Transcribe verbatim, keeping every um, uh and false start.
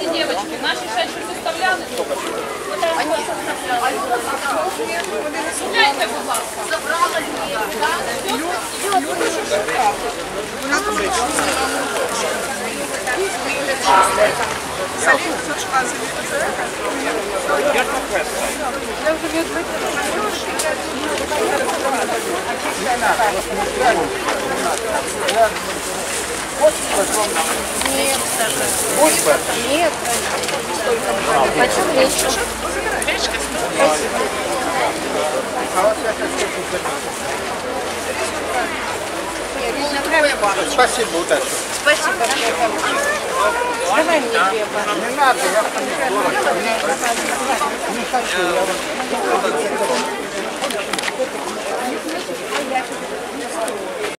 Скажите, девочки, наши шесть составляли? Они составляли. Гляньте, будь ласка. Забрала її. Нет, нет. Почему гречка? Гречка? Спасибо, удачи. Спасибо. Давай мне две банки. Не надо, я не хочу. Я